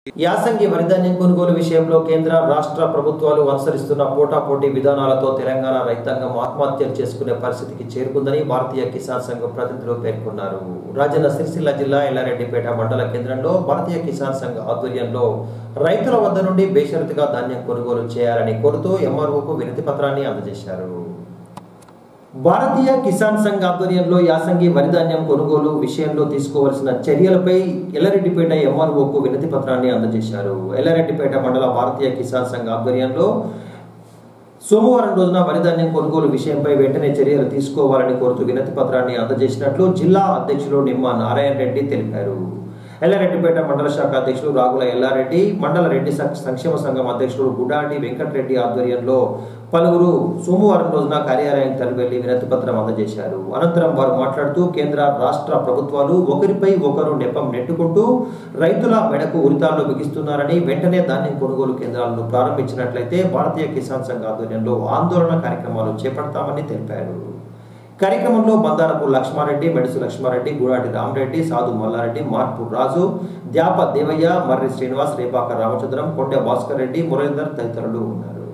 యాసంగి వరిధాన్యం కొనుగోలు విషయంలో కేంద్ర రాష్ట్ర ప్రభుత్వాలు అనుసరిస్తున్న పోటాపోటీ విధానాలతో తెలంగాణ రైతాంగం ఆత్మహత్యలు చేసుకునే పరిస్థితికి చేరుకుందని భారతీయ కిసాన్ సంఘం ప్రతినిధులు పేర్కొన్నారు. రాజన్న సిరిసిల్ల జిల్లా ఎల్లారెడ్డిపేట మండల కేంద్రంలో భారతీయ కిసాన్ సంఘ ఆధ్వర్యంలో రైతుల వద్ద నుండి బేషరతుగా ధాన్యం కొనుగోలు చేయాలని కోరుతూ ఎంఆర్ఓకు వినతి పత్రాన్ని అందజేశారు. భారతీయ కిసాన్ సంఘ్ ఆధ్వర్యంలో యాసంగి వరిధాన్యం కొనుగోలు విషయంలో తీసుకోవాల్సిన చర్యలపై ఎల్లారెడ్డిపేట ఎంఆర్ఓకు వినతి పత్రాన్ని అందజేశారు. ఎల్లారెడ్డిపేట మండల భారతీయ కిసాన్ సంఘ్ ఆధ్వర్యంలో సోమవారం రోజున వరిధాన్యం కొనుగోలు విషయంపై వెంటనే చర్యలు తీసుకోవాలని కోరుతూ వినతి పత్రాన్ని అందజేసినట్లు జిల్లా అధ్యక్షులు నిమ్మ నారాయణ రెడ్డి తెలిపారు. ఎల్లారెడ్డిపేట మండల శాఖ అధ్యక్షులు రాగుల ఎల్లారెడ్డి, మండల రెడ్డి సంక్షేమ సంఘం అధ్యక్షులు గుడాటి వెంకటరెడ్డి ఆధ్వర్యంలో పలువురు సోమవారం రోజున కార్యాలయానికి తరలివెళ్లి వినతి పత్రం అందజేశారు. అనంతరం వారు మాట్లాడుతూ కేంద్ర రాష్ట్ర ప్రభుత్వాలు ఒకరిపై ఒకరు నెపం నెట్టుకుంటూ రైతుల మెడకు ఉరితాళ్లు బిగిస్తున్నారని, వెంటనే ధాన్యం కొనుగోలు కేంద్రాలను ప్రారంభించినట్లయితే భారతీయ కిసాన్ సంఘ ఆధ్వర్యంలో ఆందోళన కార్యక్రమాలు చేపడతామని తెలిపారు. కార్యక్రమంలో బందారపు లక్ష్మారెడ్డి, మెడుసు లక్ష్మారెడ్డి, గుడాటి రామరెడ్డి, సాధు మల్లారెడ్డి, మార్పు రాజు, ద్యాప దేవయ్య, మర్రి శ్రీనివాస్, రేపాక రామచంద్రం, కొండె భాస్కర్ రెడ్డి, మురళీధర్ తదితరులు ఉన్నారు.